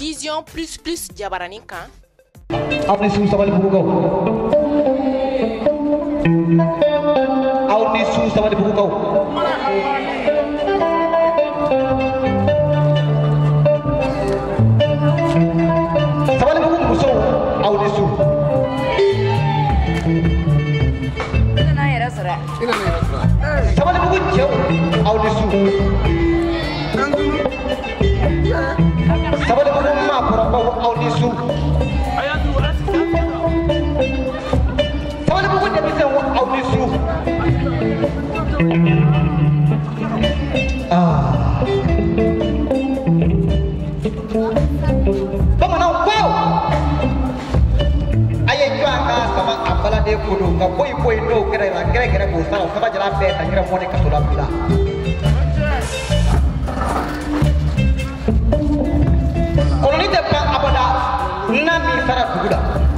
Vision plus plus jabaranin kan. Aw ni su sabali bugu kaw. Aw ni su sabali bugu kaw. Sabali bugu muso aw ni su. Ina na era sura. Sabali bugu jew aw ni su. Sabali bugu ma pura baw aw ni su. Sabali bugu de bise aw ni su. Bamanan ko aye jwanga sama ambala de kudu ka boy boy no kere ko sa ka jara be ta kira mone ka tula bila koloni de pa abada na mi sara duguda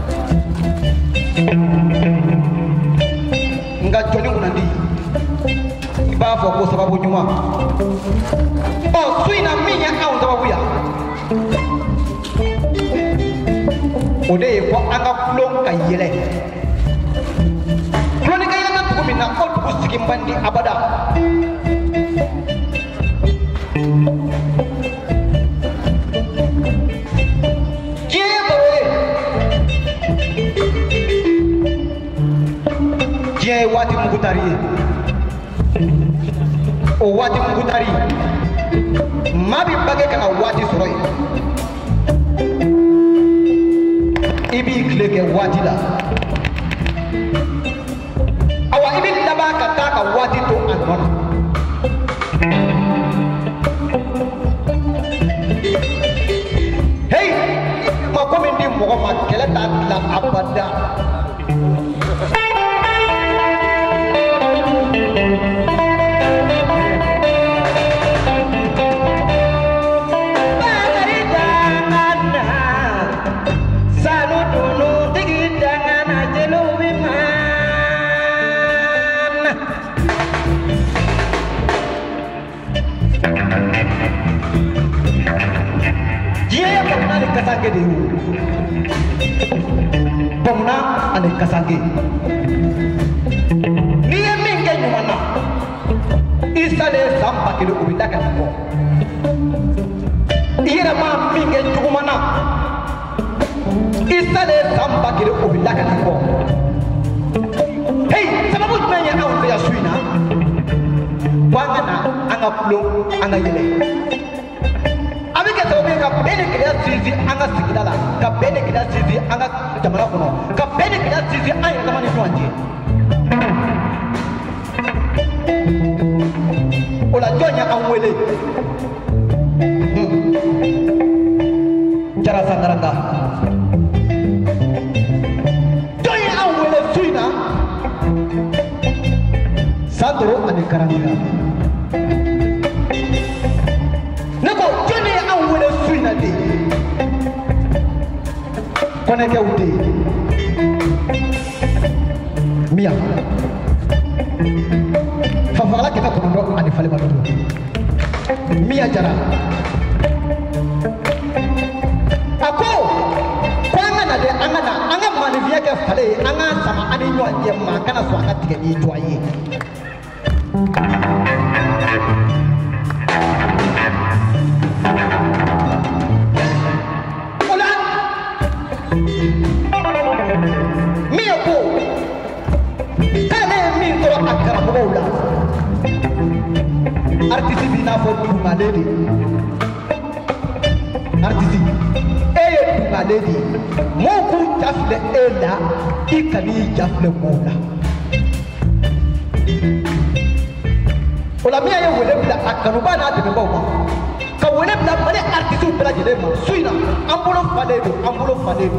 nga joni unandi iba fo ko sababu nyuma o suina minya au sababu ya ode ko anga flon kayele flon kayele na ko minna ko ko sigi bandi abada je wati mugutari o wati mugutari mabi bage kana wati soroi ibi kleke wati la awa ibi laba kata ka wati to anona hey ma komendi mo ma kele ta la abada kasange de bomna ane kasange ni minge nyumana isale samba kilo ubindaka nako ira ma minge nyumana isale samba kilo ubindaka nako hey sababu tumenya au ya suina wangana anga pulo anga yele ka bene kida sisi anga sigidala ka bene kida sisi anga jamana kono ka bene kida sisi aya kama ni twanje ola jonya amwele jara sandaranga jonya amwele suina sadro ane karanga nako jonya amwele suina de koneke ude mia fafala kita kondo ani fale matutu mia jara ako kwanga na de anga manivia ke fale anga sama ani nyoanye makana so anga tige ni toye mia ko kane min to akara bola artiste bina fo du maledi artiste eye du maledi moku jafle ela ikani jafle mola ola mia ye wele bila akanu bana de bawo ka wele bila bale artiste bela jele mo suina ambulo faledo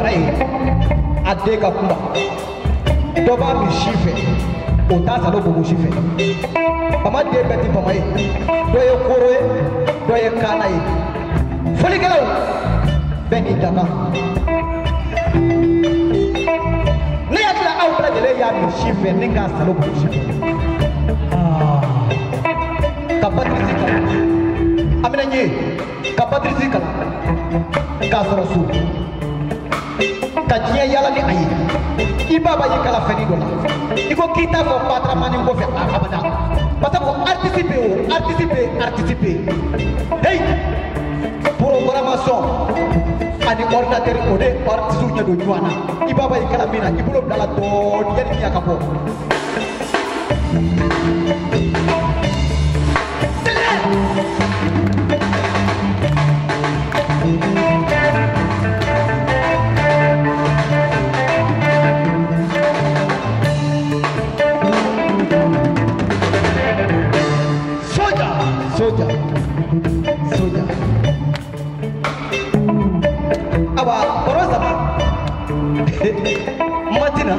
jamana ye a den ka kuma dɔ b'a min si fɛ o t'a salo bobo si fɛ bama den bɛɛ ti bama ye dɔ ye koro ye dɔ ye kaana ye folikɛlaw bɛɛ n'i dakan ne hakili aw bɛɛ lajɛlen y'a min si fɛ ne k'a salo bobo si fɛ ka patirisi kalan a bɛna ɲɛ ka patirisi kalan k'a sɔrɔ so ka diɲɛ yala ni a ye i baba y'i kala fɛnni dɔ la i ko k'i t'a fɔ patamani kɔfɛ abada parce que artiste bɛ yen o artiste bɛ yen artiste bɛ yen hey programmation ani ordinateur o de artiste ɲɛ don ɲɔgɔn na i baba y'i kala min na i bolo bilala dɔɔni yanni miya ka bɔ. Soja. Aba koro sama. Matina.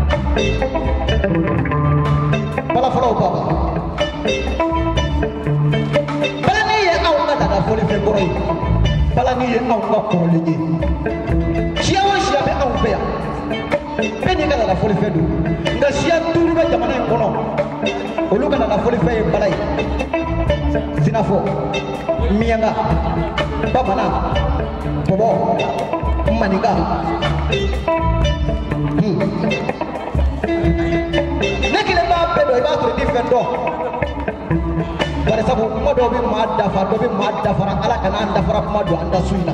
Bala folo baba. Bala ni ye aw ka daga foli fe koro yi. Bala ni ye aw ka koro le ye. Siya wa siya be aw fe ya. Be ni ka daga foli fe do. Nga siya turu be jamana in kono. Olu ka daga foli fe ye bala yi. Sinafo mianga babana bobo maninga nekile ba pedo ba to defendo bare sabu mo do bi ma dafa ala kana anda fara kuma do anda suina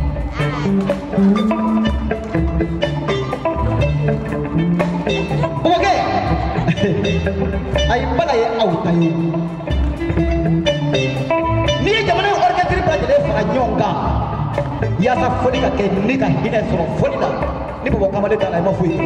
oke ay bala ye awtayo ni jamana orchestre bajele fara nyonga yasa foli ka ke ni ka hina soro foli la ni bobo kamale tala ma fuyi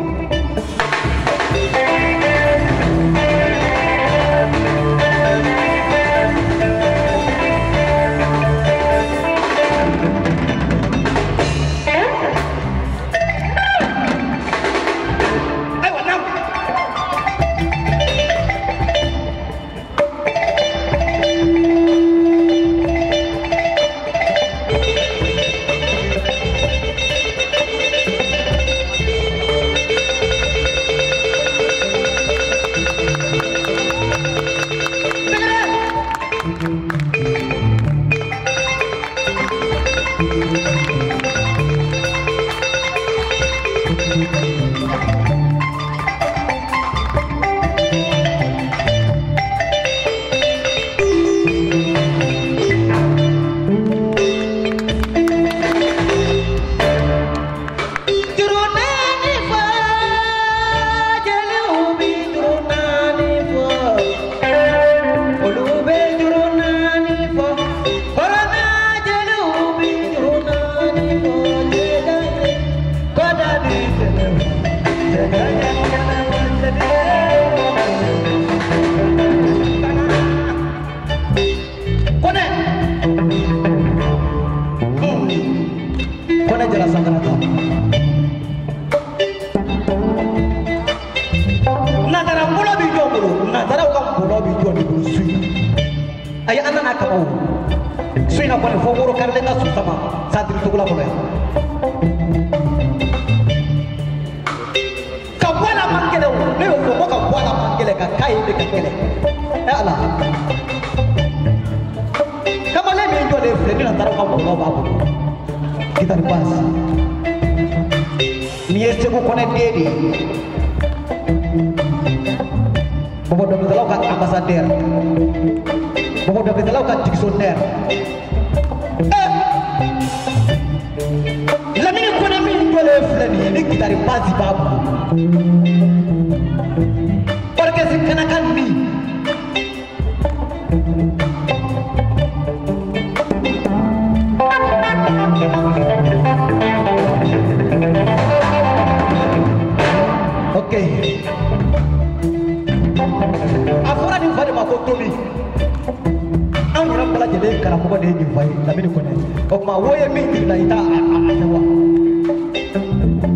karamɔgɔ de ye nin fa ye Lamini Kɔnɛ o tuma wo ye min jirila i t'a a wa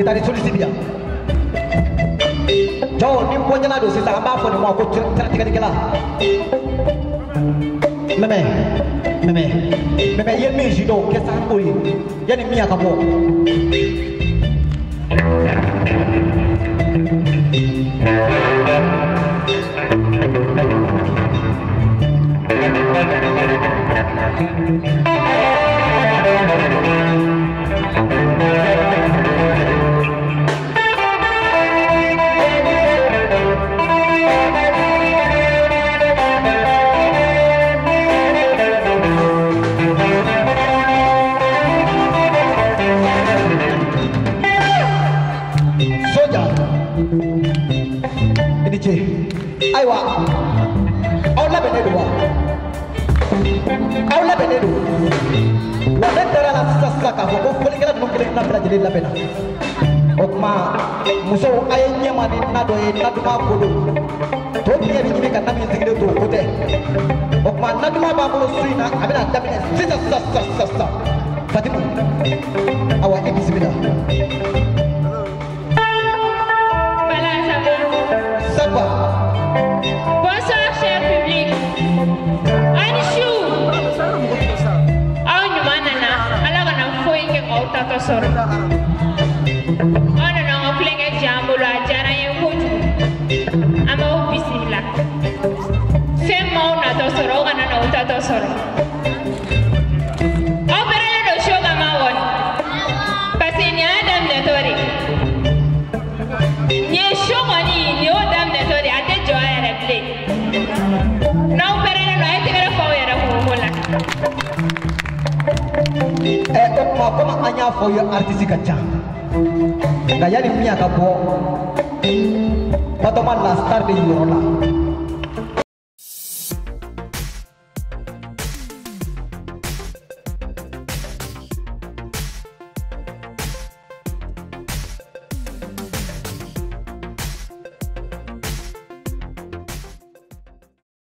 tari solution biya jaw ni ko nyana do sisa amba fo ni mo ko tigala meme yen mi jido ke sa ko yi yani mi aka bo aiwa awla benedo wala dara la sasa ka ko foli kala no kele na bela jeli la bena okma muso ay nyama ni nado e nado ma ko do to biya ni ka na mi sigide to ko te okma nado ma ba ko suina abena dabina sasa fatima awa e bismillah sapa. Bonsoir, cher public. Anishou. Aw nyumanana, ala kana foyi ke auta to soro. Ona no ngoplenga jambulo ajara yenkuju. Ama bismillah. Sema una to soro kana na auta to soro. Opera no shoga mawon. Pasini Adam de Tori. Nye shoga ni Adam de Tori ate joya reple. No perene no ay tigre fo yera ko mola. Koma anya fo yo artiste kacha. Ga yani miya ka bo. Patoma la star de yorola.